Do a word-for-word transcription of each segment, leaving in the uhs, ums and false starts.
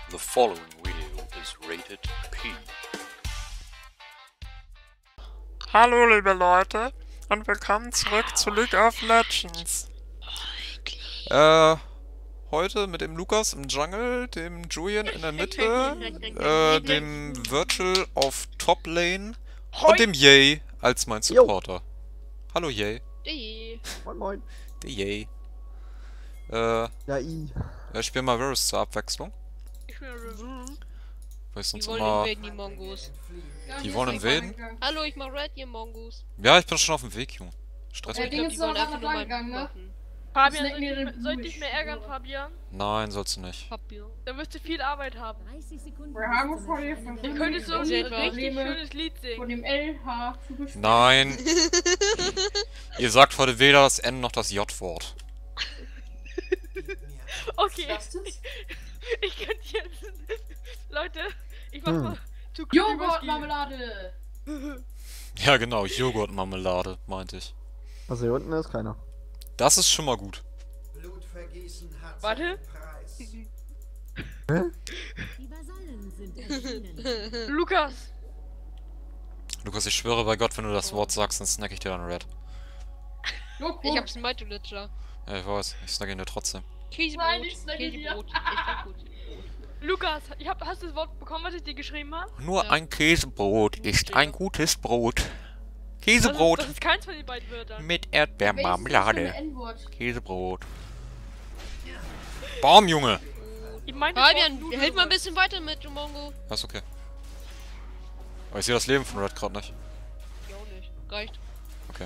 The following video is rated P. Hallo liebe Leute und willkommen zurück zu League of Legends. Äh, heute mit dem Lukas im Jungle, dem Julian in der Mitte, äh, dem Virtual auf Top Lane und dem Yay als mein Supporter. Hallo Yay. Die. Moin moin. Der Yay. Äh, Ja, i. ich spiele mal Varus zur Abwechslung. Ich will Revu. Weil ich Die sonst wollen immer... invaden, die Mongos. Die wollen invaden? Hallo, ich mach Red, ihr Mongos. Ja, ich bin schon auf dem Weg, Junge. Stress Ich mich. glaub, Ding die ist wollen doch einfach nur gerade meinen angegangen, ne? machen. Fabian, Fabian, soll ich, soll dich- ich, soll soll ich ich mehr ärgern, Fabian? Nein, sollst du nicht. Papier. Dann wirst du viel Arbeit haben. dreißig Sekunden. Wir haben vor dir von Dann könntest du ein Sehr richtig klar. schönes Lied von singen. dem L H zu besprechen. Nein. Ihr sagt heute weder das N noch das J-Wort. Okay, Was ist das? ich könnte jetzt... Leute, ich mach Hm. mal... Zu Joghurtmarmelade! Ja genau, Joghurtmarmelade, meinte ich. Also hier unten ist keiner. Das ist schon mal gut. Warte. Die Vasallen sind erschienen. Lukas! Lukas, ich schwöre bei Gott, wenn du das Wort sagst, dann snack ich dir dann Red. Joghurt. Ich hab's Smite Glitcher. Ja, ich weiß, ich snack ihn dir trotzdem. Käsebrot. Nein, ich snacke dir. Käsebrot. Ich sag gut. Lukas, ich hab, hast du das Wort bekommen, was ich dir geschrieben habe? Nur Ja. ein Käsebrot ist ein gutes Brot. Das ist, Käsebrot das ist keins von den beiden Wörtern. mit Welches ist das für Erdbeermarmelade. ein N-Wort? Käsebrot. Baum, Junge! Ich meinte das Fabian, Wort Nudeln. hält mal ein bisschen weiter mit, du Mongo. Ja, ist okay. Aber ich sehe das Leben von Red gerade nicht. Ich auch nicht. Reicht. Okay.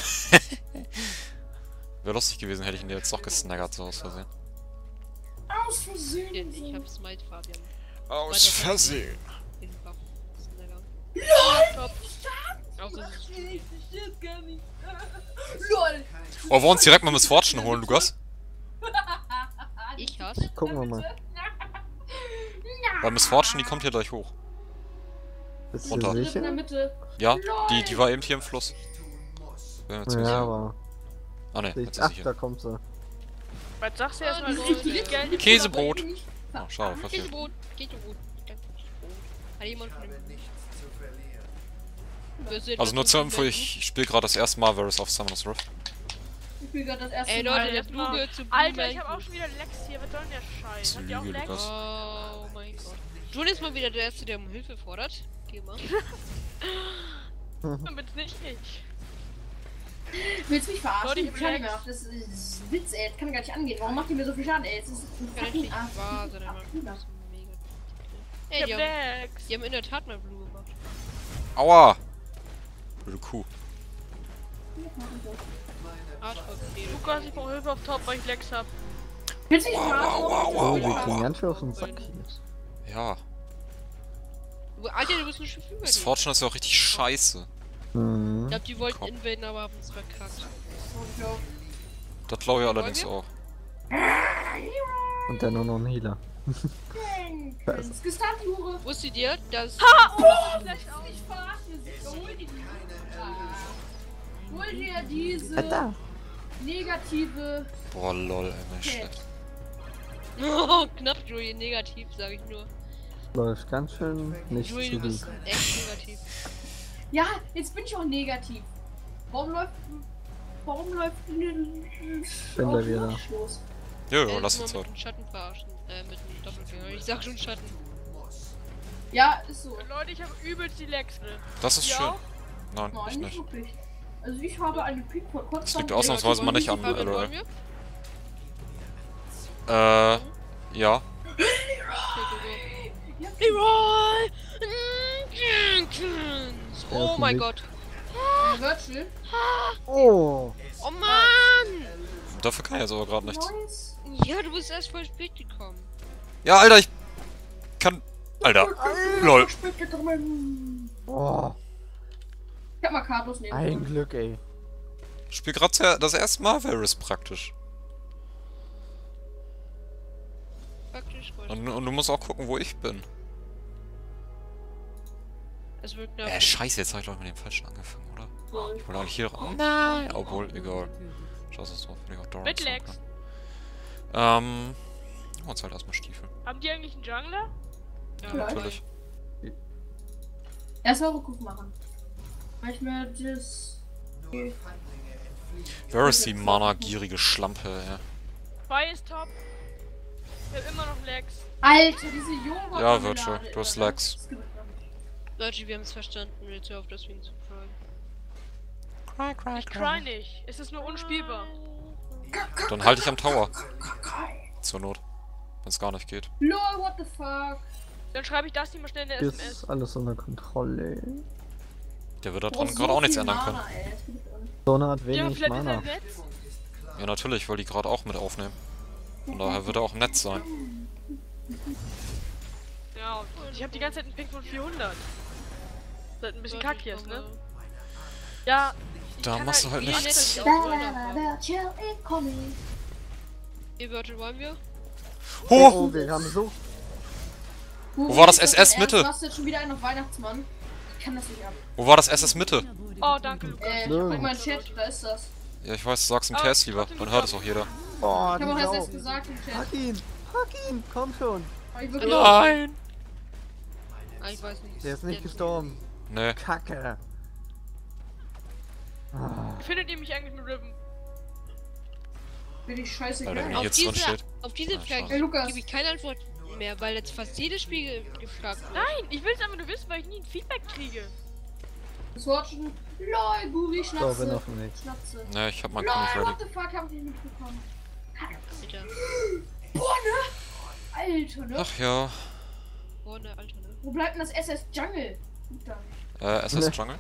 Wäre lustig gewesen, hätte ich ihn jetzt doch gesnaggert, so aus Versehen. Aus Versehen. Ich hab Smite, Fabian. Aus Versehen. Den Buff. Schneller. LOL! Auch das ist Ich verstehe es gar nicht. LOL! Oh, wollen wir uns direkt mal Miss Fortune holen, Lukas? ich hass. Gucken wir mal. Weil Miss Fortune, die kommt hier gleich hoch. Bist Runter. du In der sicher? Mitte. Ja, die, die war eben hier im Fluss. Bin mir ziemlich Ja, sicher. aber. Ah ne, jetzt Ich, ist ach, sie da hier. kommt sie. Was sagst du erstmal? Oh, Richtig Geld. Käsebrot. Oh, schade, verfehlt. Käsebrot. Käsebrot. Käsebrot. Hat jemand von dem... Also nur zur Info, ich spiele gerade das erste Mal Varus auf Summoner's Rift. Ich bin gerade das erste Ey Mal. Leute, der erstmal- Blue gehört zu Alter, Blue ich hab Man. auch schon wieder Lex hier. Was soll denn der Scheiß? Das ist Habt ihr auch Lüge, Lex? Lukas. Oh mein Gott. Julian ist mal wieder der Erste, der um Hilfe fordert. Geh mal. Damit nicht ich. Willst du mich verarschen? Leute, ich Ich hab Schaden Lex. gemacht. Das ist Witz, ey. Das kann gar nicht angehen. Warum macht ihr mir so viel Schaden, ey? Das ist ein Kann fucking nicht Arsch. wahr sein, aber Abfühler. das ist mega. Ich Ey, hab die haben, Lex. die haben in der Tat mal Blue gemacht. Aua! Blöde Kuh. Arschrock-Fehde. Lukas, ich brauche Hilfe auf Top, weil ich Lex hab. Willst du mich verarschen? Oh, wir kriegen ganz schön auf den Sack hier. Ja, Du- Alter, du bist ein Schiff über Miss dir. Fortune ist ja auch richtig scheiße. Mhm. Ich glaub, die wollten Komm. invaden, aber haben es verkackt. Das glaube ich Wollen allerdings wir? auch. Und dann nur noch ein Healer. Das ist gestunt, die Hure. Wusstet ihr, dass... Oh, vielleicht auch nicht verarschen. Hol dir die. Ah. Hol dir diese Alter. negative. Boah, lol, ey, nicht schlecht. Oh, knapp, Julian, negativ, sag ich nur. Läuft ganz schön nicht Julian, zu du bist gut. echt negativ. Ja, jetzt bin ich auch negativ. Warum läuft. Warum läuft. Bin gleich wieder da. los? Jojo, Äh, lass nur uns mit Zeit. dem Schatten verarschen. Äh, mit dem Doppelfinger. Ich sag schon Schatten. Ja, ist so. Leute, ich habe übelst die Lex. Ne? Das ist Ja? schön. Nein, Nein, ich nicht nicht. wirklich. Also ich habe eine Peak von kurz. Das liegt ausnahmsweise mal nicht an Fabian, L O wollen L. wir? Äh, ja. Leroy! Oh mein Gott. Virtual. Oh! Oh Mann! Dafür kann ich jetzt aber gerade nichts. Nice. Ja, du bist erst voll spät gekommen. Ja, Alter, ich kann... Alter, lol. Oh! Ich hab mal Kartos nehmen. Ein Glück, ey. Ich spiel gerade das erste Mal Varus praktisch. Praktisch gut. Und, und du musst auch gucken, wo ich bin. Es wird knapp. Äh, scheiße, jetzt hab ich doch mit dem Falschen angefangen, oder? Ich wollte eigentlich hier ran. Nein! Obwohl, egal. Scheiße, so. Bin ich auch Doran Mit sagen Lex. kann. Ähm... kaufen wir uns halt erstmal Stiefel. Haben die eigentlich einen Jungler? Ja, Vielleicht. Natürlich. Erstmal Rückruf machen. Mach ich mir das. Wer ist die mana-gierige Schlampe, ey? Zwei ist top. Ich hab immer noch Lags. Alter, diese Junge. Ja, Virtual, du hast Lags. Leute, wir haben es verstanden. Jetzt hör auf, deswegen zu fragen. Cry, cry, Ich cry nicht. Es ist nur unspielbar. Dann halte ich am Tower. Zur Not. Wenn es gar nicht geht. Lol, what the fuck? Dann schreibe ich das nicht mal schnell in der Hier S M S. ist alles unter Kontrolle. Der wird da Boah, dran so gerade auch nichts viel ändern können. Mana, ey. Das geht doch nicht. Zone hat Ja, wenig vielleicht ist er Mana. im Netz. Ja, natürlich, weil die gerade auch mit aufnehmen. Von daher wird er auch im Netz sein. Ja, und ich habe die ganze Zeit einen Ping von vierhundert. Das ist halt ein bisschen Leute, kack hier, komm ne? mal. Ja. ich Da kann machst du halt die nichts. Netz- Virtual incoming. Ihr Virtual wollen wir? Oh! Oh, wir haben so. Wo war das S S Mitte? Du hast jetzt schon wieder einen auf Weihnachtsmann. Ich kann das nicht ab. Wo war das S S Mitte? Oh, danke, Lukas. Äh, ich Nö. guck mal in den Chat, da ist das. Ja, ich weiß, sag's im Ah, T S lieber. trotzdem Dann gut hört es auch jeder. Oh, Ich die habe auch erst Sau. jetzt gesagt im Chat. Hack ihn! Hack ihn! Komm schon! Aber ich wirklich Nein! Ah, ich weiß nicht. Der ist nicht gestorben. Nee. Kacke! Ah, Findet ihr mich eigentlich mit Ribbon? bin ich scheiße Alter, geil. wie Auf jetzt diese, drin steht. auf diese Ah, Frage schade. Ey, Lukas. gebe ich keine Antwort mehr, weil jetzt fast jedes Spiel ge- gefragt wird. Nein, ich will es einfach nur wissen, weil ich nie ein Feedback kriege. Das Watchen. Lol, Buri, ich glaube Schnapse. noch nicht. Schnapse. Nee, ich hab meinen Lol, König what ready. the fuck, hab ich nicht mitbekommen. Alter. Boah, ne? Alter, ne? Ach ja. Oh, ne, Alter, ne? Wo bleibt denn das S S Jungle? Gut dann. Äh, S S Jungle?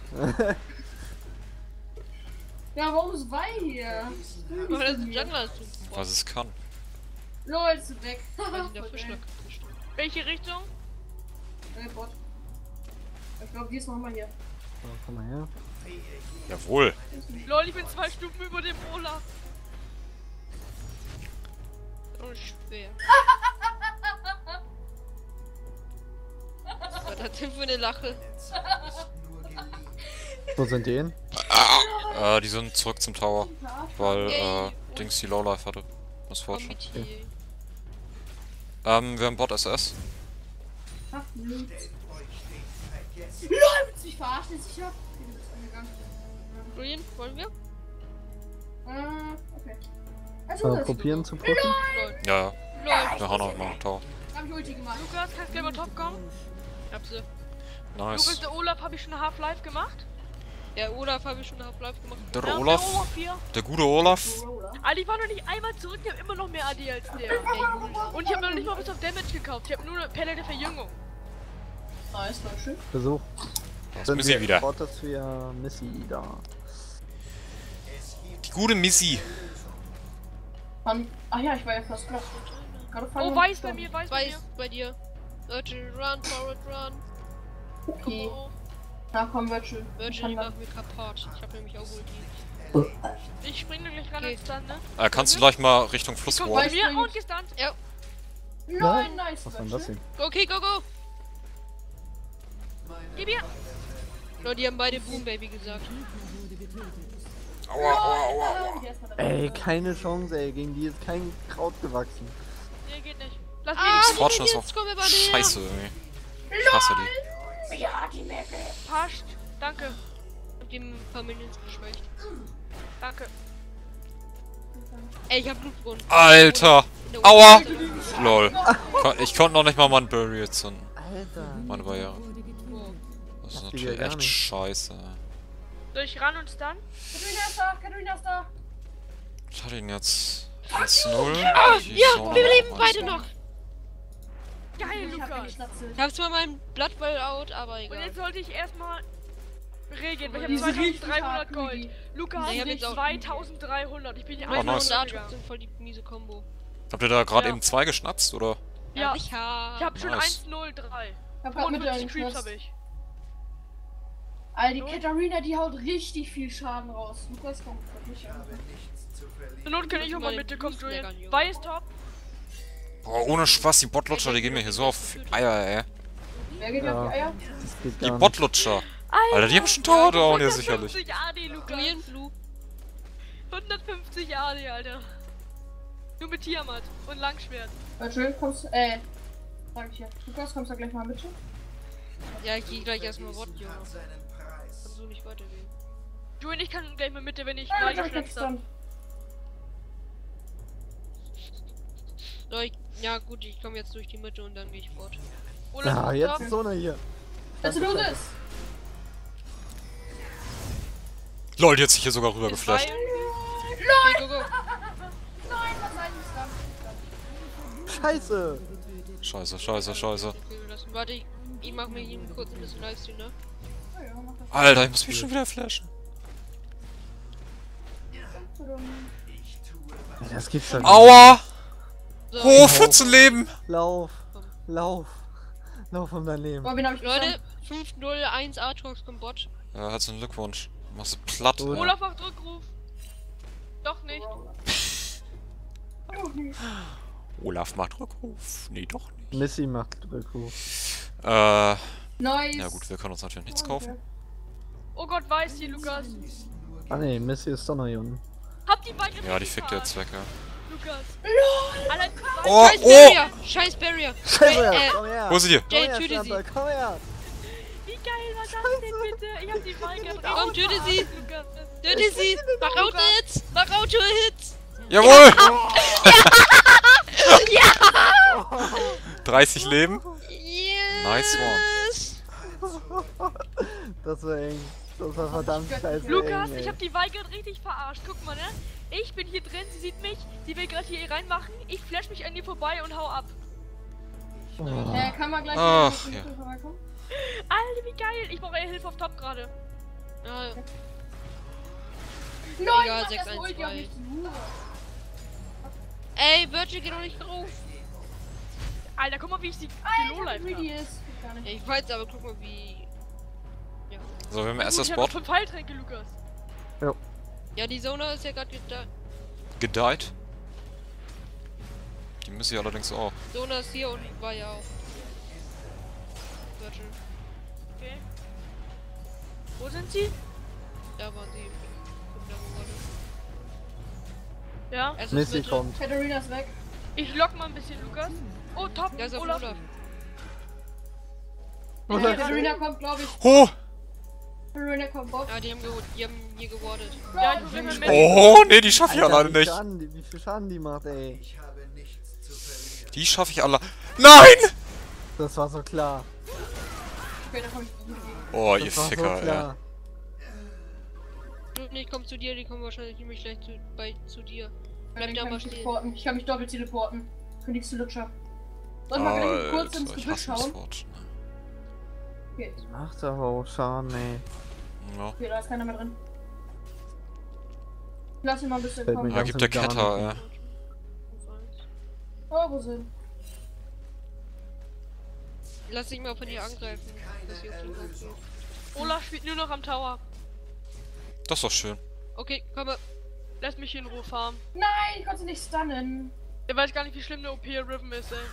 Ja, warum ist Wei hier? Aber das ist ein Jungler, ist du. Was es kann. Lol, ist weg. Weil die der Voll Fischler geil. gefischt hat. Welche Richtung? Äh, Bot. Ich glaube, die ist nochmal hier. So, komm mal her. Jawohl. Lol, ich bin zwei Stufen über dem Olaf. Oh, schwer. Was war das denn für eine Lache? Wo sind die hin? Äh, die sind zurück zum Tower. Weil, äh, Dings die Lowlife hatte. Das Komm Fortune. mit hier. Ähm, wir haben Bot S S. Ach, nö. Lol, willst du mich verarschen? Ist sicher? Okay, du bist angegangen. Julian, wollen wir? Äh, okay. Also, Äh, das. probieren zu pushen? Lol. Ja, ja. Lol. Wir hauen auch mal Tower. Hab ich Ulti gemacht. Lukas, kannst du gleich mal top kommen? Ich hab sie. Lukas, Nice. der Olaf habe ich schon Half-Life gemacht. Ja, Olaf habe ich schon Half-Life gemacht. Der Ja, Olaf, Der Olaf hier. der gute Olaf. Alter, ich war noch nicht einmal zurück, ich habe immer noch mehr A D als der. Und ich habe noch nicht mal was auf Damage gekauft. Ich habe nur eine Pelle der Verjüngung. Nice, war schön. Versuch. Da ist Sind Missy wir wieder. Bottes für Missy da. Die gute Missy. Mann. Ach ja, ich war ja fast klar. Oh, weiß bei mir, weiß bei mir. Weiß bei dir. Leute, run, forward, run. Okay. Oh, Na komm, Virtual. Ich Virgil, kann die das. machen wir kaputt. Ich hab nämlich auch Ulti. Ich springe gleich ran Okay. ins Stun, ne? Äh, kannst du gleich mal Richtung Fluss Guck walken? bei mir und gestunt. Nein, nice. Was war denn das Virtual. denn? Okay, go, go! Gib mir. Leute, die haben beide Boom Baby gesagt. Aua, aua, aua, aua. Die erstmal dabei. Ey, keine Chance, ey. Gegen die ist kein Kraut gewachsen. Nee, geht nicht. Lass Ah, mich. Das die Fortune ist Minions auch kommen immer näher. scheiße, irgendwie. Ich hasse die. Ja, die Mecke. Passt. Danke. Ich hab die ein paar Minions geschwächt. Danke. Ey, ich hab Blutbrunnen. Alter! In der Aua! Ulti. Lol. Kon- Ich konnte noch nicht mal meinen Barrier zünden. Alter. Meine Barriere. Wow. Das ist Macht die natürlich gar echt nicht. scheiße. Soll ich ran und stun? Katharina ist da, Katharina ist da. Ich hatte ihn jetzt eins null. Die Ja, Zone wir hat leben noch beide eins null. noch. Geil, Ich hab Lukas. keine Schnapse. Ich hab zwar meinen Blood Ball out, aber Und egal. jetzt sollte ich erstmal regeln, weil ich Die habe sind richtig zweitausenddreihundert hart, Gold. Rudi. Lukas Nee, ich hat hab jetzt auch- zweitausenddreihundert. Ich bin hier Oh, einfach nice. nur Startups gegangen. sind voll die miese Combo. Habt ihr da gerade Ja. eben zwei geschnapst, oder? Ja, ich hab. ich habe schon Nice. eins null drei. Ich hab grad mit fünfundfünfzig Creeps der habe ich. Alter, die Katharina, die haut richtig viel Schaden raus. Lukas kommt nicht an. Zur Not kann ich auch mal Mal mit dir kommen, den Julian. Fußleger, Bei ist top. Boah, ohne Spaß, die Botlutscher, die gehen mir hier so auf Eier, ey. Wer geht Ja. auf die Eier? Das geht Die gar nicht. Botlutscher. Alter, die haben schon Tower down, ja sicherlich. hundertfünfzig A D, Lukas. Julian Flu. hundertfünfzig A D, Alter. Nur mit Tiamat und Langschwert. Virtual, kommst äh, sag ich ja. Lukas, kommst du gleich mal mit? Ja, ich geh gleich erstmal Bot, Junge. Kann so nicht weitergehen. Julian, ich kann gleich mal mit dir, wenn ich Ja, neu ich hab gepflanzt habe. dann. So, ich, ja gut, ich komme jetzt durch die Mitte und dann gehe ich Bot. Olaf, Ja, auf jetzt Top. ist so eine hier. Also du das. Lol, die hat sich hier sogar rüber geflasht. Okay, go, go. Nein, was soll ich sagen? Scheiße! Scheiße, scheiße, scheiße. Okay, lassen. Warte, ich, ich mach mir hier kurz ein bisschen Livestream, ne? Oh ja, mach das. Alter, ich muss mich schon wieder flashen. Das gibt's doch nicht. Aua! So, Oh, vierzehn Leben! Lauf! Lauf! Lauf um dein Leben. Boah, wen hab ich Leute, fünf null eins Aatrox kommt Bot. Ja, herzlichen Glückwunsch. Machst du platt, Oh. ey. Olaf macht Rückruf. Doch nicht. Olaf macht Rückruf. Nee, doch nicht. Missy macht Rückruf. Äh, Nice. ja gut, wir können uns natürlich nichts kaufen. Oh Gott, weiß die, Lukas. Ah ne, Missy ist doch noch jung. Hab die beiden Ja, die fickt jetzt weg, ja. Lukas. Allein zwei. Oh, Scheiß oh! Barrier! Scheiß Barrier! Scheiße! Äh, Komm her! Wo ist sie hier? Komm Jay, her, töte sie! Stamper, komm her! Wie geil war das denn bitte? Ich hab die Balken Komm, töte sie! Lukas. Töte sie! Mach Auto-Hits! Mach Auto-Hits! Jawohl! dreißig Leben. Yes! Nice one. Das war eng. Das war verdammt scheiße Lukas, eng, ich ey. hab die Weigert richtig verarscht. Guck mal, ne? Ich bin hier drin, sie sieht mich, sie will gerade hier reinmachen, ich flash mich an ihr vorbei und hau ab. Oh. Äh, kann man gleich Ach, mit ja. dem vorbeikommen? Alter, wie geil! Ich brauche eher Hilfe auf Top gerade. Ja, Nein, Egal, mach sechs das eins Ulti auf zwei. mich, die Hure. ey, Virgil, geh doch nicht drauf! Alter, guck mal, wie ich sie Ah, ich gelow hab live greedy ist. Geht gar Ja, nicht. ich weiß, aber guck mal, wie... Ja, So, wir haben Ich erstes hab Bot fünf Heiltränke, Lukas. ja die Zona ist ja gerade da. gedeiht. Die müssen sie allerdings auch. Zona ist hier und war ja auch. Virgil. Okay. Wo sind sie? Da waren sie. Guck, da wo war Ja. das. Es ist Missy Mitte. kommt. Katharina ist weg. Ich lock mal ein bisschen, Lukas. Oh, top. Da ist auf Olaf. Olaf. Ja, Katharina kommt, glaube ich. Oh! Katharina kommt Bot. Ja, die haben, ge die haben hier gewartet. Ja, ich muss gleich mal mit. Oh, nee, die schaffe ich Alter, alleine wie nicht. Schaden, die, wie viel Schaden die macht, ey. Die schaffe ich alle. Nein! Das war so klar. Okay, da komm ich nicht. Oh, ihr Das war so Ficker, ey. klar. Du, ich komm zu dir, die kommen wahrscheinlich nämlich gleich zu, bei, zu dir. Bleib Dann da kann mal ich, stehen. teleporten. Ich kann mich doppelt teleporten. Königst du Lutscher. Soll ich mal gleich kurz ins Alter, ich Gebüsch hasse schauen? Mistfortune. Okay. Macht aber auch Schaden, ey. Ja. Okay, da ist keiner mehr drin. Lass ihn mal ein bisschen Fällt kommen. mir Ja, ganz gibt der und gar Ketter, nicht. ey. Oh, wo sind? Lass dich mal von dir angreifen. Dass sie auf den Kopf geht. Olaf spielt nur noch am Tower. Das ist doch schön. Okay, komm mal. Lass mich in Ruhe farmen. Nein, ich konnte sie nicht stunnen. Er weiß gar nicht, wie schlimm eine O P Riven ist, ey.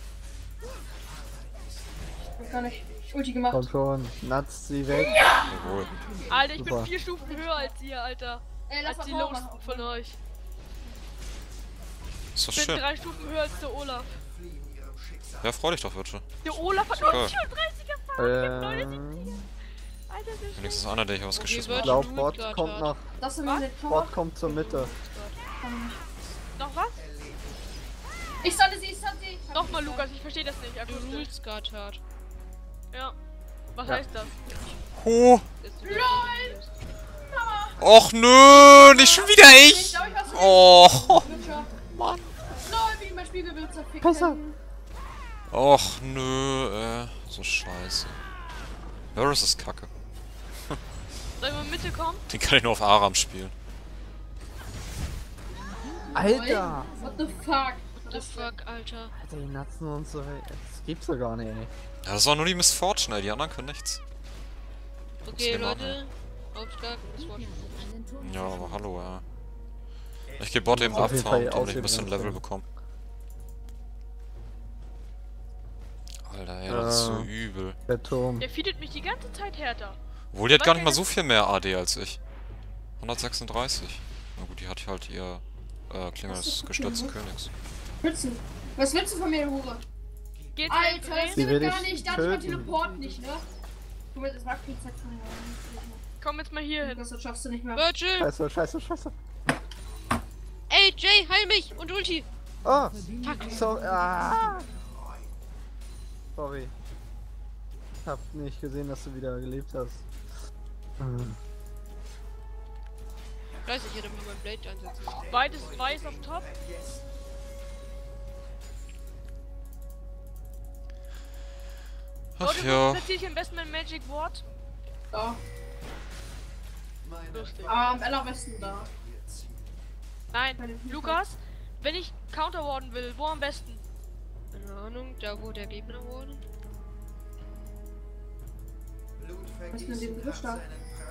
Ich hab gar nicht Ulti gemacht. Komm schon, natzt sie weg. Jawohl. Alter, ich Super. bin vier Stufen höher als ihr, Alter. Ey, lass Als die mal Los machen. von euch. Ist doch Ich bin schön. drei Stufen höher als der Olaf. Ja, freu dich doch, Virtual. Der Olaf hat nur Super. vierunddreißiger Farben. Ich hab neunundsiebziger. Ähm, Alter, das ist Wenigstens einer, der hier was Okay, geschissen Virgil. hat. glaub, du Bot grad kommt hart. noch. Das sind Was? meine Bot Tor. kommt zur Mitte. noch was? Ich stunne sie, ich stunne sie. Ich hab Nochmal, sie Lukas, ich verstehe das nicht. Du Akustisch. rulst grad hart. Ja. Was Ja. heißt das? Oh! Dass du LOL! Och nö, nicht schon wieder Ich ich! glaub, ich was Oh! Lutscher. Mann. Lol, wie mein Spiegelbild zerfickt. Besser. Och nö, äh, so scheiße. Varus ist kacke. Soll ich mal in Mitte kommen? Den kann ich nur auf Aram spielen. Alter! What the fuck? What the fuck, Alter. Alter, die natzen uns so weg. Das gibt's doch gar nicht, ey. Ja, das war nur die Mistfortune, ey. Die anderen können nichts. Okay, wir machen? Leute. Aufschlag, das war Einen Turm Ja, aber hallo, ja. Ich geh Bot eben Auf jeden abfarmen, Fall damit ich ein bisschen aussehen, Level ja. bekomme. Alter, ey, das ist so Äh. übel. Der Turm. Der feedet mich die ganze Zeit härter. Obwohl, die hat gar nicht mal so viel mehr A D als ich. hundertsechsunddreißig. Na gut, die hat halt ihr Äh, Klinge des gestürzten Königs. Willst du? Was willst du von mir, Hure? Geht's Alter, das Sie geht will gar dich nicht. Da hat mein töten. Teleport nicht, ne? Du willst, es war viel Zeit von mir. Komm jetzt mal hier hin. Das schaffst du nicht mehr. Virgil! Scheiße, scheiße, scheiße. Ey, Jay, heil mich! Und Ulti! Oh! Fuck! So, ah. Sorry. Ich hab nicht gesehen, dass du wieder gelebt hast. Hm. Scheiße, ich hätte mir mein Blade einsetzen müssen. Beides weiß auf Top. Ach Leute, wo ja. platziere ich am besten mein Magic Ward? Da. Lustig. Ah, am allerbesten da. Nein, Lukas, wenn ich Counter warden will, wo am besten? Keine Ahnung, da wo der Gegner wurde. Was ist mit dem so stark?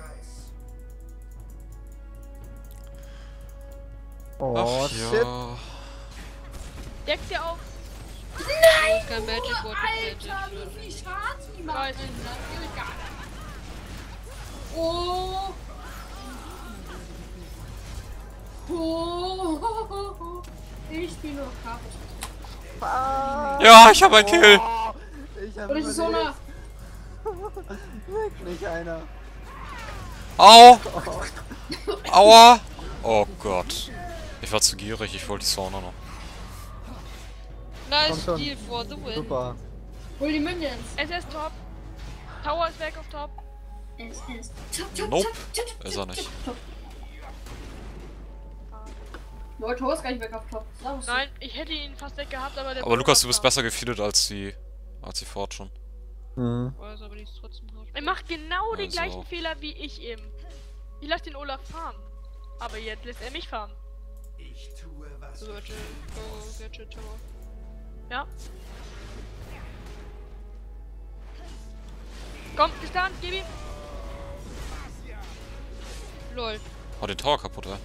Oh, Ach shit. ja. Deckt ihr auf? Nein! Kein Magic Ward mit Alter, Magic. wie viel Schaden die Weiß machen. ich nicht. Das geht gar nicht. Oh! Oh! Ich bin noch kaputt. Ah. Ja, ich habe einen Kill. Oh, ich hab Und es ist so eine. Weg nicht einer. Au. Aua. Oh Gott. Ich war zu gierig, ich wollte die Sauna noch. Nice Komm schon. Steal for the win. Super. Hol die Minions. S S Top. Tower ist weg auf Top. Es ist. Top, top, Nope. top, top, top, Ist er nicht. top, top. Leute, Tor ist gar nicht weg auf Top. Servus. Nein, ich hätte ihn fast weg gehabt, aber der Aber Lukas, du bist war- besser gefeedet als die... als die Fortune. Mhm. Weiß aber die ist trotzdem hart. Er macht genau den Also. gleichen Fehler wie ich eben. Ich lasse den Olaf farmen. Aber jetzt lässt er mich farmen. So, Virgil, go, Gadget Tower. Ja. Komm, gestand, gib ihm. Lol. Oh, den Tower kaputt, ey.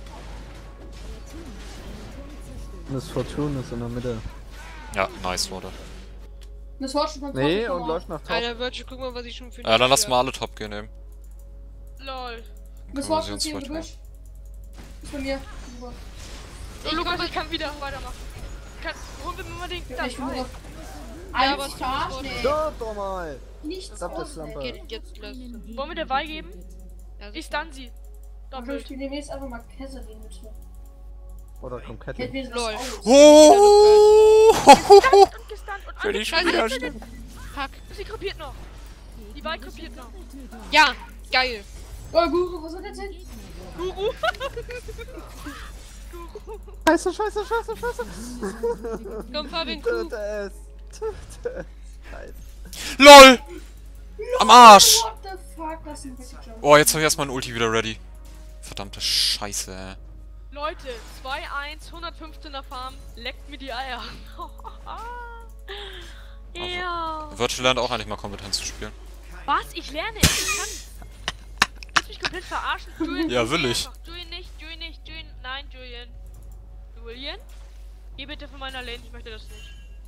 Das Fortune ist in der Mitte. Ja, nice, Leute. Das war schon von Nee, Top und läuft nach Top. Alter, Virgil, guck mal, was ich schon für Ja, dann lass mal alle Top gehen nehmen. Lol. Dann Das können wir war sie schon uns hier im vielleicht Gebüsch. Ist bei mir. Super. So, Lukas, ich kann wieder weitermachen. Kann, holen wir mir mal den Ja, ich bin Geist. drauf. Ja, aber Alles es klar, tut nee. Doch, doch mal. Nichts Stopp, das aus, Lampe. ey. Geht jetzt los. Wollen wir der Weih geben? Ja, Ich sicher. stun sie. Aber ich Doppelt. spiele demnächst einfach mal Kesselin mit mir. Oder kommt Hält Kette. mir das Lol. aus. Oh! Und gestunt und Will ich angekriegt. wieder stehen? Fuck. Sie krepiert noch. Die Weih krepiert noch. Ja, geil. Oh, Guru, was hat er denn? Guru. Scheiße, scheiße, scheiße, scheiße. Komm, Fabian, Kuh. Töte es. Töte es. Scheiße. LOL! Am Arsch! What the fuck, das ist ein Weggeklaut. Oh, jetzt habe ich erstmal ein Ulti wieder ready. Verdammte Scheiße, ey. Leute, zwei eins, hundertfünfzehner Farm, leckt mir die Eier. Ja. Virtual lernt auch eigentlich mal kompetent zu spielen. Was? Ich lerne es. Ich kann. Willst du mich komplett verarschen? Julian, Ja, will ich. einfach. Julian nicht, Julian nicht, Julian. Nein, Julian. Julian? Geh bitte von meiner Lane, ich möchte das nicht.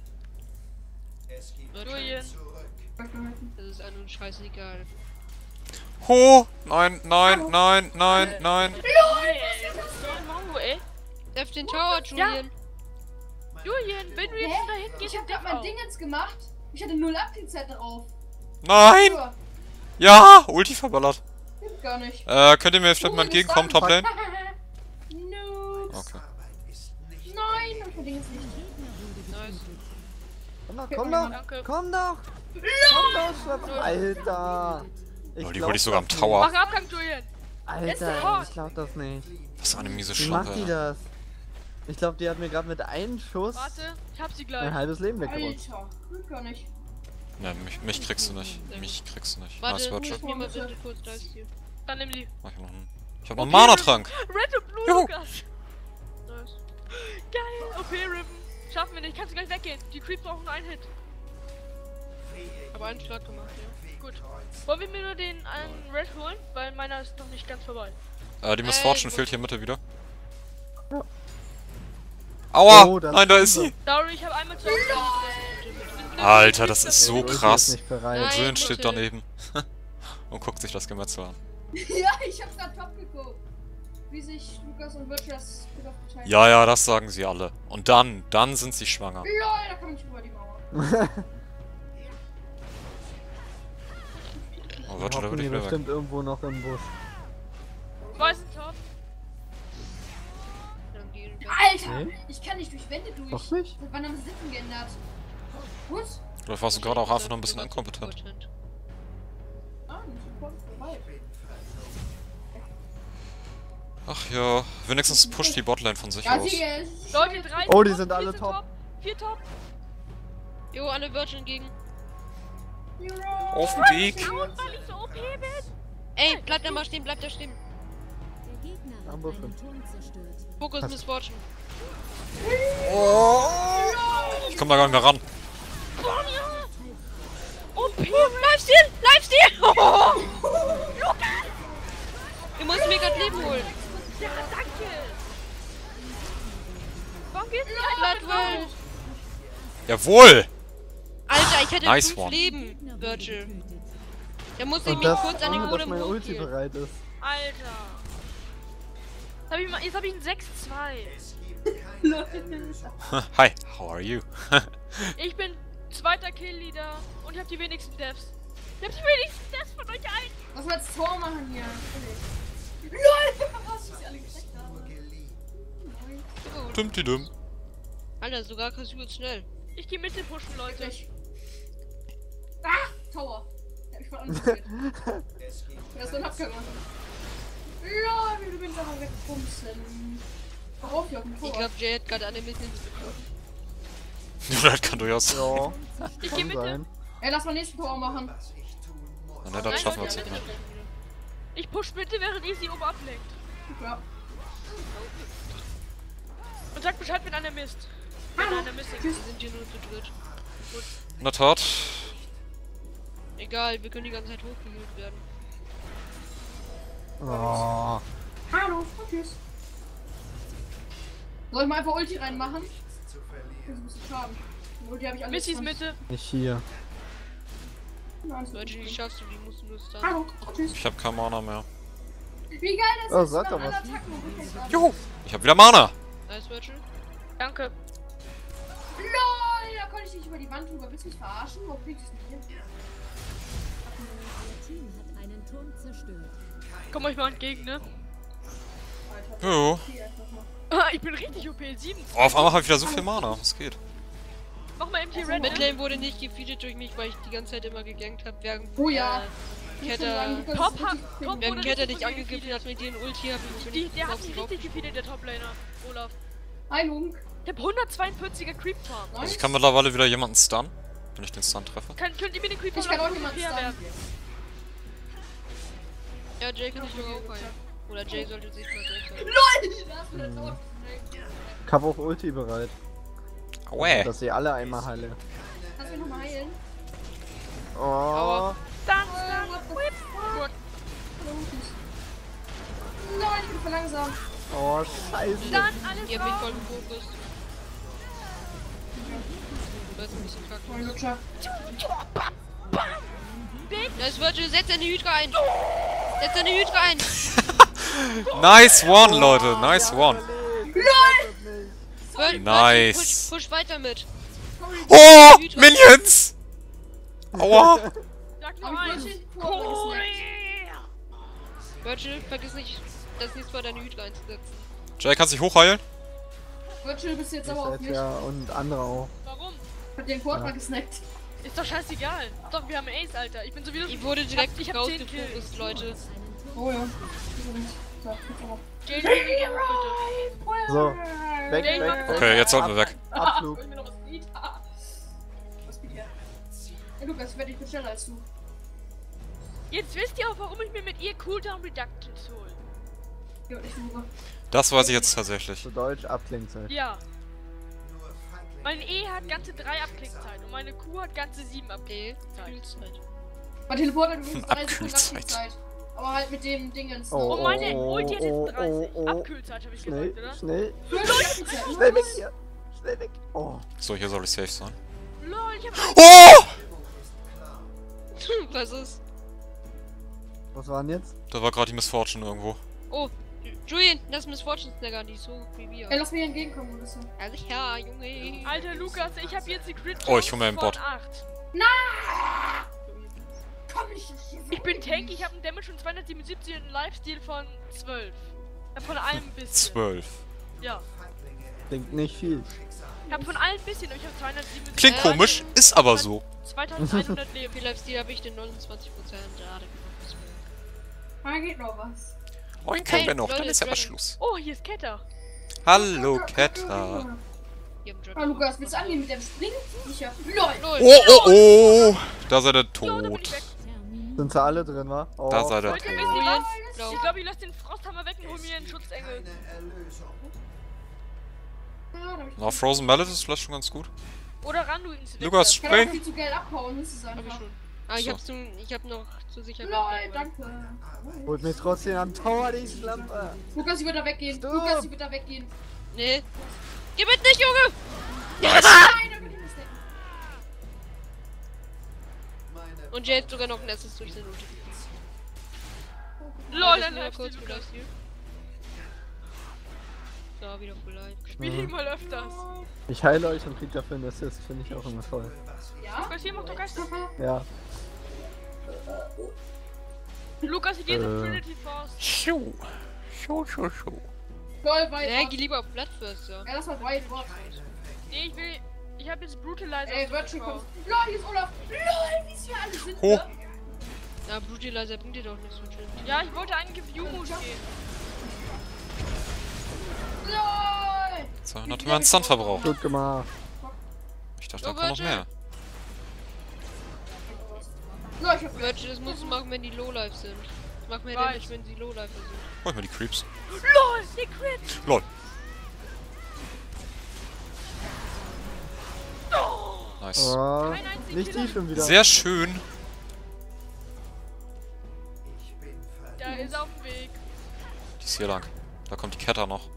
Julian. Das ist an und scheißegal. Ho! Nein, nein, nein, nein, nein. Ey, Mau, ey. Treff den Tower, Julian. Julian, wenn du jetzt Hä? dahin gehst, Ich hab grad mein Ding jetzt gemacht. Ich hatte null Abklingzeit drauf. Nein! Ja, Ja! Ulti verballert. stimmt gar nicht. Äh, könnt ihr mir vielleicht mal entgegenkommen, Toplane? Noobs. Okay. Nein, ich verdiene es nicht. Nice. Komm doch, komm doch. Danke. Komm doch. Komm doch, Schnapp. Alter. Oh, die glaub hol ich sogar am das Tower. Mach Abgang, Julian. nicht. Ist Alter, sofort. ich glaub das nicht. Was eine miese Wie macht Schlampe, die ey. das? Ich glaube, die hat mir gerade mit einem Schuss Warte, ich hab sie ein gleich. halbes Leben weggerotzt. Alter, stimmt gar nicht. Ne, mich, mich kriegst du nicht. Mich kriegst du nicht. Warte, Nice, Virtual. ich mir mal bitte kurz da ist hier. Dann nimm die. Mach ich noch einen. Ich hab noch einen Mana-Trank. Red und Blue, Juhu. Lukas. Nice. Geil, O P-Ribbon. Schaffen wir nicht, kannst du gleich weggehen. Die Creeps brauchen einen Hit. Aber einen Schlag gemacht, ja. Gut. Wollen wir mir nur den einen Red holen? Weil meiner ist noch nicht ganz vorbei. Äh, die Miss Ey, Fortune ich fehlt hier Mitte wieder. Ja. Aua! Oh, das Nein, da ist ist sie! Sorry, ich habe einmal zu Hause. Alter, das ist so Ulti ist krass. nicht bereit. Und Nein. Julian steht bitte. daneben. Und guckt sich das Gemetzel an. Ja, ich hab grad top geguckt. wie sich Lukas und Virtual das Split aufgeteilt Ja, ja, das sagen sie alle. Und dann, dann sind sie schwanger. Lol, da komme ich über die Mauer. Oh, Virtual, da Hocken würde die ich wieder weg. bestimmt irgendwo noch im Busch. Weißen Top. Dann gehen wir. Alter, Nee. ich kann nicht durch Wände durch. Doch nicht? Seit wann haben sie Sitten geändert? Was? Vielleicht warst du gerade auch einfach nur ein bisschen inkompetent. Ah, nicht sofort vorbei. Ach ja, wenigstens pusht die Botlane von sich Ja, aus. sie Leute, drei Oh, die Top, sind alle vier top. Vier Top. Jo, alle Virgin gegen. Auf dem Weg. Out, weil ich so O P bin. Ey, bleib da mal stehen, bleib da stehen. Der Gegner hat Aber einen Turm zerstört. Fokus Was? Miss Fortune. Ich komm da gar nicht mehr ran. O P, Livesteal, Livesteal! Oh! Lukas! Du musst mir grad Leben holen. Ja, danke. Warum geht's nicht einfach mit Bloodwell. raus? Jawohl! Alter, ich hätte Nice fünf one. Leben, Gegner Virgil. wurde getötet. Da musste ich Und mich das, kurz an den ohne dass Modem meine Ulti hochhielen. bereit ist. Alter. Jetzt hab ich, mal, jetzt hab ich einen sechs zwei. Hi, how are you? Ich bin zweiter Kill-Leader und ich hab die wenigsten Deaths. Ich hab die wenigsten Deaths von euch allen. Was wir als Tor machen hier? LOL! Was ich alle gesagt habe. Düm, die düm. Alter, sogar Kasu ist schnell. Ich geh Mitte pushen, Leute. Wirklich. Ah! Tower! Der hab ich voll angespielt. Der ist so ein Abgang. LOL, wie du bist aber wegbumsen. Worauf hier auf dem Ich Tor? glaube, Jay hat gerade alle Missins bekommen. Das kann durchaus. Ja, Ich geh kann Mitte. sein. Ey, lass mal nächsten Tor machen. Na, ne, das schaffen wir jetzt Mitte. nicht. Ich push Mitte, während ihr sie oben ablenkt. Ja. Und sagt Bescheid, wenn einer misst. Wenn einer misst. Wir sind hier nur zu dritt. In der Tat. Egal, wir können die ganze Zeit hochgehült werden. Oh. Hallo, und tschüss. Soll ich mal einfach Ulti reinmachen? Das ist ein bisschen schade. Die Ulti hab ich alles. Missys Mitte. Nicht hier. Virgil, wie schaffst du die? Musst du nur stunnen. Hallo, und tschüss. Ich hab kein Mana mehr. Wie geil das Oh, ist, sag nach doch allen was. Attacken und Rückwärts. Juhu! Ich hab wieder Mana! Nice, Virgil. Danke. LOL, da konnte ich nicht über die Wand drüber. Willst du mich verarschen? Warum kriegst du es nicht hin? Ihr Team hat einen Turm zerstört. Komm euch mal entgegen, ne? Alter, Jo. okay, einfach mal. Ah, ich bin richtig O P. sieben. Oh, auf einmal hab ich wieder so viel Mana. Was geht? Mach mal M T Red. Midlane wurde nicht gefeedet durch mich, weil ich die ganze Zeit immer gegankt habe, während Oh ja. äh, Ketter, Top hat. Top während wurde Ketter richtig dich angegriffen hat mit ihren Ulti, hab ich Die, der hat drauf mich geglaubt. richtig gefeedet, der Toplaner. Olaf. Hi, Lunk. Ich hab hundertzweiundvierziger Creep Farm. Also ich kann mittlerweile wieder jemanden stunnen, wenn ich den Stun treffe. Kann, könnt ihr mir den Creep Farm Ich kann auch auf jemanden O P stunnen. werfen? Ja, Jay kann dich sogar aufheilen. Oder Jay sollte sich mal selbst heilen. LOL! Da hast du das Tor. Ich hab auch Ulti bereit. Aue! Dass sie alle einmal heile. Kannst du mich nochmal heilen? Oh. Aua. Dann, Oh, dann. what the fuck? Hallo, Ultis. Nein, ich bin verlangsamt. Oh, scheiße. Dann alles Ihr habt mich raus. voll gefokust. Das ist ein bisschen kacke. Mein Lutscher. Das Virgil, setz deine Hydra ein! Setz deine Hydra ein! Nice one, Leute! Nice one! Virgil, Nice. Push, push weiter mit! Oh! Minions! Aua! Sag Hab nur ich eins. wirklich Tor gesnackt? Virgil, vergiss nicht, das nächste Mal deine Hydra einzusetzen. Jay, kannst dich hochheilen? Virtual, bist du jetzt Ich sauer auf seid mich? ja und andere auch. Warum? Ich hab den Quad mal gesnackt. Ist doch scheißegal. Doch, wir haben Ace, Alter. Ich bin sowieso. Ich wurde direkt ich hab zehn Kills. rausgefokust, Leute. Oh ja. So, jetzt aber. Jay, Jay, Jay, bitte. So, weg, Jay, weg, mach- weg. Okay, jetzt sollten wir weg. Abflug. Ich mir noch was Speed. Ah. Was Speed her? Hey Lukas, ich werde dich schneller als du. Jetzt wisst ihr auch, warum ich mir mit ihr Cooldown Reductions hole. Ja, ich suche. Das weiß ich jetzt tatsächlich. Zu Deutsch Abklingzeit. Ja. Mein E hat ganze drei Abklickzeit und meine Q hat ganze sieben Abklickzeit. Kühlzeit. Mein Teleport hat übrigens drei Sekunden Abkühlzeit. Abkühlzeit. Aber halt mit dem Dingens. Oh, Und meine Ulti hat oh, jetzt dreißig. oh, oh. Abkühlzeit habe ich Schnell, gesagt, oder? schnell, Oh! schnell weg hier. Schnell weg. Oh. So, hier soll ich safe sein. Lol, ich hab. Oh! Was ist? Was war denn jetzt? Da war gerade die Miss Fortune irgendwo. Oh, Julian, das Miss Fortune Snagger, die ist so wie wir. Ey, lass mir entgegenkommen, oder so. Ehrlich, ja, Junge. Alter Lukas, ich hab jetzt die Crit Oh, ich hol mir einen von Bot. acht. Komm ich hier Ich bin Tank, ich hab einen Damage von zweihundertsiebenundsiebzig und einen Lifesteal von zwölf. Äh, Von allem ein bisschen. zwölf. Ja. Klingt nicht viel. Ich hab von allen ein bisschen, aber ich hab zweihundertsiebenundsiebzig. Klingt komisch, ist aber so. zweitausendeinhundert Leben. Wie Lifesteal habe ich denn neunundzwanzig Prozent? Ja, da Da geht noch was. Moin, kein Hey, mehr noch, Leute, dann ist ja mal Dragon. Schluss. Oh, hier ist Ketter. Hallo, Ketter. Ah, Lukas, willst du angehen mit dem Springen? Sicher. LOL! LOL. Oh, oh, oh. Da seid ihr Jo, da bin ich tot. weg. Terminiert. Sind sie alle drin, wa? Oh. Da seid ihr Leute, tot. wisst ihr Julian, was? blau. Ich glaube, ich lasse den Frosthammer weg und hol mir einen Schutzengel. Ja, da hab ich Na, Frozen Mallet ist vielleicht schon ganz gut. Oder Randuin. Lukas, Ich kann auch spring. viel zu Geld abhauen, das ist Hab ich einfach. schon. Ah, ich So. hab's zum, ich hab noch zur Sicherheit. LOL, danke. Holt mich trotzdem am Tower, die Schlampe. Lukas, ich würde da weggehen. Stopp. Lukas, ich würde da weggehen. Nee. Geh mit nicht, Junge! Nein, da würde ich nicht stecken. Und Jay hat sogar noch ein Assist durch seine Ulti. LOL, Das dann nur läuft kurz die für Lifesteal. So, wieder full life. Spiel ihn mal öfters. Ich heile euch und krieg dafür einen Assist, finde ich auch immer toll. Ja? Was hier macht doch Geist. Ja. Lukas, ich gehe zu Äh. Trinity Force. Schu. Schu, schu, schu. LOL, weit. Nee, geh lieber auf Blood first, ja. Ja, lass mal weit, weit. Nee, ich will. Ich hab jetzt Brutalizer. Ey, auf Virtual gekauft. kommt. LOL, hier ist Olaf. LOL, wie es hier alle sind. Ho. Ne? Ja, Brutalizer bringt dir doch nichts mit Trinity. Ja, ich wollte eigentlich auf U-Mode gehen. LOL. zweihundert haben wir einen Stun verbraucht. Gut gemacht. Ich dachte, da kommt noch mehr. LOL, ich hab Virtual, das musst du machen, wenn die Low-Life sind. Mach mehr Weiß. Damage, wenn sie Low-Life sind. Hol ich mal die Creeps. LOL, die Crit. Lol. Nice. Oh, Kein einziger nicht die Killer. schon wieder. Sehr schön. Da ist er auf dem Weg. Die ist hier lang. Da kommt die Ketter noch.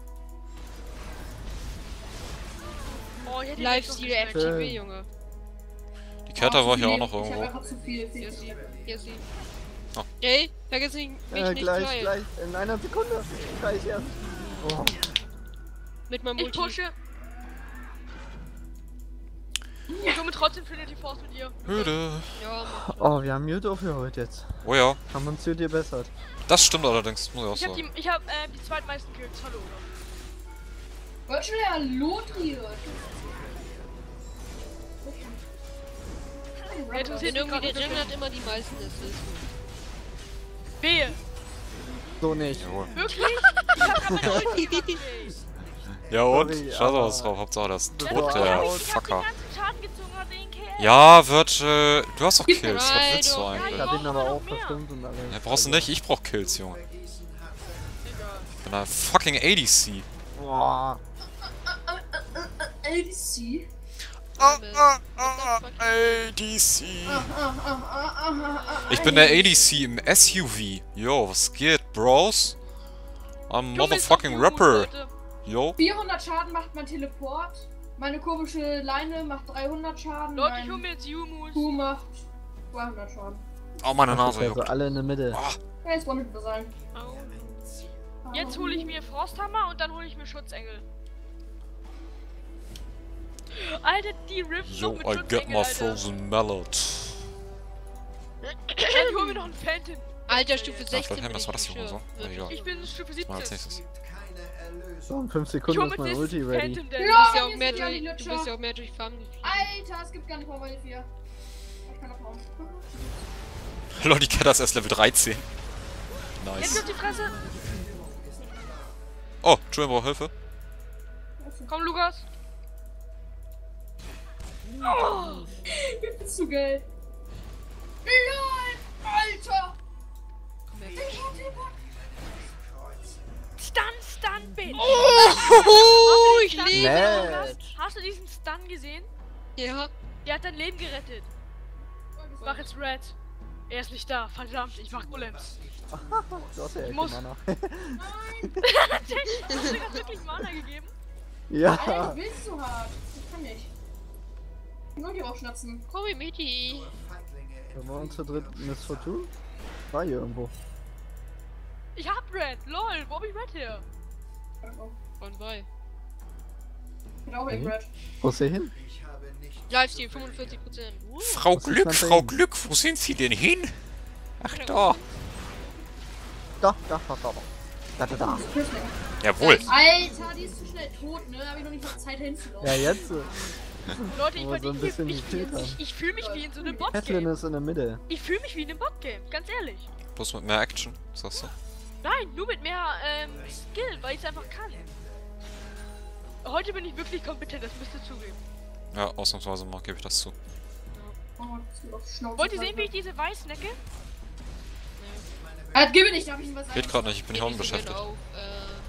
Oh, ich hätte ihn Lifesteal jetzt F noch T W, Schön. Junge. Die Ketter war hier auch noch Ich hab irgendwo. einfach zu viel. Hier ist sie. Hier ist sie. Oh. Jay, vergiss nicht, mich Äh, nicht gleich, zu heilen. gleich. In einer Sekunde. Gleich erst. Oh. Mit meinem Ich Ulti. pushe. Ich komme trotzdem Trinity Force mit ihr. Öde. Ja, mach. Oh, wir haben Mute aufgehört jetzt. Oh ja. Haben uns hier gebessert. Das stimmt allerdings, muss ich auch Ich hab sagen. die, ich hab, äh, die zweitmeisten Kills. Hallo. Virtual, ja, Lotriot. Wer interessiert Denn mich irgendwie gerade der Jungle wirklich? hat immer die meisten Assists. Wehe. So nicht. Jawohl. Wirklich? Ich hab grad meine Ulti gemacht, ey. Ja und? Sorry, Scheiß auf was aber- drauf, Hauptsache das ist Ja, tot, ich der hab- Ich hab Fucker. den ganzen Schaden gezogen und den K L. Ja, Virtual, du hast doch Kills, was Nein, willst du doch. Ich eigentlich? hab ihn aber noch auch mehr. verstimmt und alles. Ja, brauchst du nicht, ich brauch Kills, Junge. Ich bin ein fucking A D C. Boah. A D C. Ah, ah, ah, A D C. Ah, ah, ah, ah, ah, ah, Ich bin der A D C im S U V. Yo, was geht, Bros? I'm Junge, ist motherfucking doch gut, Rapper. Leute. Yo. vierhundert Schaden macht mein Teleport. Meine komische Leine macht dreihundert Schaden. Leute, ich hol mein mir jetzt U-Moves. Kuh macht zweihundert Schaden. Oh, meine Nase Also juckt. alle in der Mitte. Ah, Ja, jetzt wollen wir sein. Au. Jetzt hole ich mir Frosthammer und dann hole ich mir Schutzengel. Alter, die rippen yo, noch mit I Schutzengel, get my Alter. frozen mallet. Ich hol mir noch einen Phantom. Alter, Stufe Ah, sechzehn. vielleicht haben wir das war bin das ich Junge so. sicher. Na, egal. Ich bin Stufe Das war als siebzehn. nächstes. So, in fünf Ich Sekunden hol ist mir mein das Ulti ready. Phantom Du Dance. bist ja Ja, auch mehr jetzt sind durch, die du Lutscher. bist ja auch mehr durch Farmen geflogen. Alter, es gibt gar nicht mal meine vier. Ich kann abhauen. Lol, die Ketter ist erst Level dreizehn. Jetzt Nice. auf die Fresse. Oh, Julian braucht Hilfe. Komm, Lukas. Wie viel zu Geld? LOL! Alter! Komm her. Ich hab den Bock. Stun, Stun, bitch. Oh, ich Stun lebe. gesehen, Nett. Lukas? Hast du diesen Stun gesehen? Ja. Der hat dein Leben gerettet. Ich mach jetzt Red. Er ist nicht da. Verdammt, ich mach Golems. Du hast ja echt muss- Mana. Hast du gerade wirklich Mana gegeben? Alter, Ja. ich will's so hart. Ich kann nicht. Ich kann nur die rausschnatzen. Komm mit die. Wenn wir uns zu dritt Miss Fortune? War hier irgendwo. Ich hab Red, lol, wo hab ich Red her? Von bei. Genau, Red. Okay. Wo ist sie hin? Livestream fünfundvierzig Prozent. Uh, Frau Was ist Glück, das Frau denn? Glück, wo sind Sie denn hin? Ach da. Da, da, da, da. Da, da, da. Jawohl. Alter, die ist zu schnell tot, ne? Da hab ich noch nicht mal Zeit hinzulaufen. Ja, jetzt. äh, Leute, ich, Wo wir so ein ich, bisschen ich, gekillt haben. ich, ich fühle mich wie in so einem Catelyn Bot-Game. ist in der Mitte. Ich fühle mich wie in einem Bot-Game, ganz ehrlich. Bloß mit mehr Action, sagst du? Nein, nur mit mehr ähm, Skill, weil ich es einfach kann. Heute bin ich wirklich kompetent, das müsst ihr zugeben. Ja, ausnahmsweise mal gebe ich das zu. Oh, das geht auf die Schnauze. Wollt ihr sehen, wie ich diese weiß necke? Ah, das gebe ich nicht, darf ich ihm was sagen? Geht gerade nicht, ich bin hier geht unten nicht so beschäftigt. genau auf,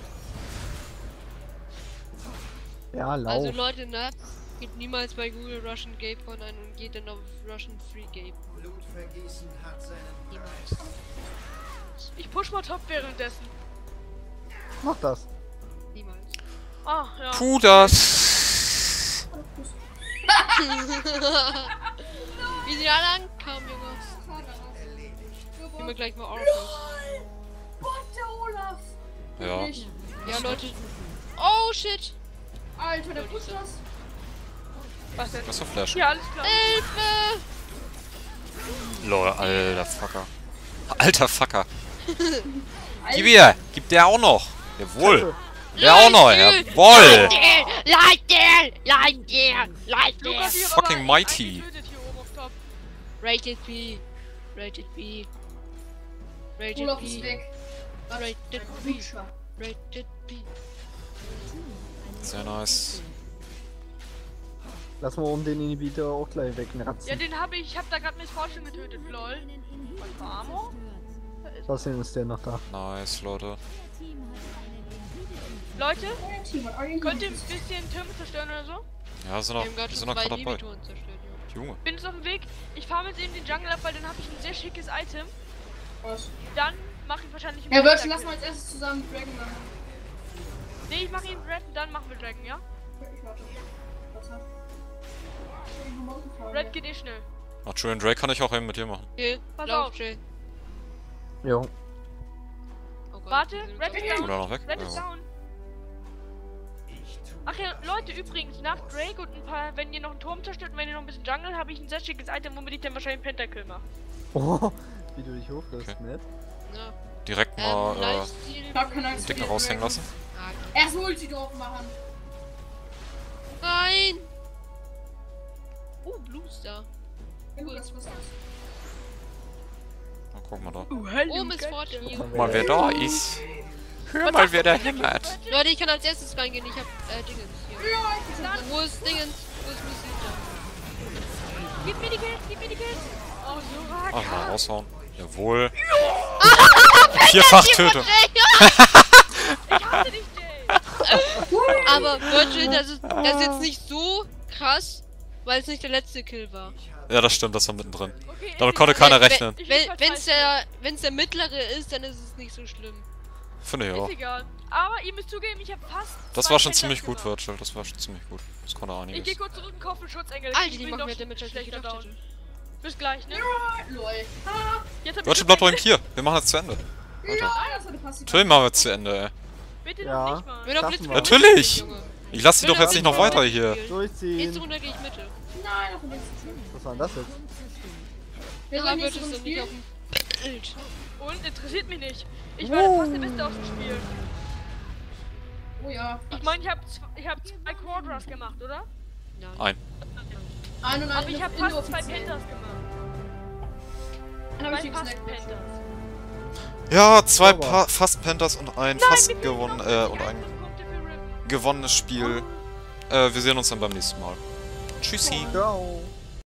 äh, Ja, lauf. Also Leute, ne? Geht niemals bei Google Russian Gay Porn ein und geht dann auf Russian Free Gay. Niemals. Ich push mal Top währenddessen. Mach das. Niemals. Ah, ja. Tu das! Wie sie alle ankamen, Junge. Gehen wir gleich mal auf. Gott, der Olaf! Ja. Wirklich? Ja, Leute. Oh, shit. Alter, der pusht das. Was denn? Was für Flash? Ja, alles klar. Hilfe! Lol, alter Fucker. Alter Fucker. Gib ihr! Gib der auch noch! Jawohl! Der auch noch! Jawohl! Leute! Leute! Lukas, Leute! ich hab Fucking aber mighty. einen getötet hier oben auf Top. Rated B. Rated B. Rated Olaf ist B. weg. Was? Rated Der B. Kutscher. Rated B. Sehr nice. Lass mal um den Inhibitor auch gleich wegratzen. Ja, den habe ich, ich hab da gerade Miss Fortune getötet, lol. Was für Armor? Trotzdem ist der noch da. Nice, Leute. Leute, Euer Team hat euren könnt ihr ein Team. bisschen Türme zerstören oder so? Ja, sind Wir noch, haben gerade sind schon noch zwei gerade dabei. Limitoren zerstört, Junge. Junge. Bin jetzt auf dem Weg. Ich fahre jetzt eben den Jungle ab, weil dann habe ich ein sehr schickes Item. Was? Dann mache ich wahrscheinlich einen Ja, Virtual, Pentakill. lass mal als erstes zusammen Dragon machen. Nee, ich mache ihn Red und dann machen wir Dragon, ja? Ich warte. Was hat? Ich hab noch eine Frage. Red geht eh schnell. Ach, Julian Drake kann ich auch eben mit dir machen. Okay, Pass lauf, auf. Jay. Jo. Oh Gott, Warte, wir sind Red so- ist down. Oder noch weg? Red ist Ja. down. Ach ja, Leute, übrigens, nach Drake und ein paar, wenn ihr noch einen Turm zerstört und wenn ihr noch ein bisschen Jungle, habe ich ein sehr schickes Item, womit ich dann wahrscheinlich einen Pentakill mache. Oh, wie du dich hochlässt, Okay. nett. Ja. Direkt Ähm, mal äh, Lifesteal. Ich hab keine Angst vor Dicken dir, raushängen Dragon. lassen. Ah, Erst Ulti drauf machen. nein! Oh, Blue Star. Ja, gut, das was ist. Na, guck mal da. Oh, hallo. Oh, Miss Fortune. Guck mal, wer da ist. Hör mal, wer da hämmert. Leute, ich kann als erstes reingehen. Ich hab äh, Dingens hier. Ja, ich bin dann. Wo ist Dingens? Wo ist Musik Gib mir die Kills, gib mir die Kills. Oh, so Ach, arg. mal raushauen. Jawohl. Vierfach Tötung. Ich hasse dich, Jay. Aber Virtual, das ist, das ist jetzt nicht so krass, weil es nicht der letzte Kill war. Ja, das stimmt, das war mittendrin. Okay, Damit ich- konnte keiner Wenn- rechnen. Ich Wenn will wenn's der, wenn's der mittlere ist, dann ist es nicht so schlimm. Finde ich Ist auch. egal. Aber ihr müsst zugeben, ich habe fast. Das zwei war schon Pentas ziemlich gut, gemacht. Virtual. Das war schon ziemlich gut. Das konnte Ich gehe einiges. kurz zurück und kaufe einen Schutzengel. Alter, ich die bin machen doch mehr Damage, als ich schlechter gedacht down. hätte. Bis gleich, ne? Lol. Ha, Jetzt hab ich Virtual bleibt Schutzengel. ruhig hier. Wir machen jetzt zu Ende. ja, das hat passiv. Natürlich machen wir jetzt zu Ende, ey. Bitte Ja. noch nicht mal. Wenn doch Schaffen Blitz wir. Natürlich. Junge. Ich lasse die Wenn doch jetzt doch nicht noch Blitz- weiter hier. Nächste Durchziehen. Runde gehe ich Mitte. Nein, auf dem nächsten Spiel. Was war denn das jetzt? Wer soll Da wird nächste es Runde dann nicht auf spielen? dem Bild. Und interessiert mich nicht. Ich war der fast der Beste aus dem Spiel. Oh ja. Ich meine, ich habe ich hab zwei Quadras gemacht, oder? Nein. Ein. Ein und ein Aber ich habe fast zwei Pentas gemacht. Dann hab ich Zwei die fast gesnackt. Pentas. Ja, zwei Sauber. pa fast Panthers und ein Nein, fast wir kriegen gewonnen, noch äh, fünfzig und ein Punkte für Riven. gewonnenes Spiel. Äh, wir sehen uns dann beim nächsten Mal. Tschüssi. Ciao.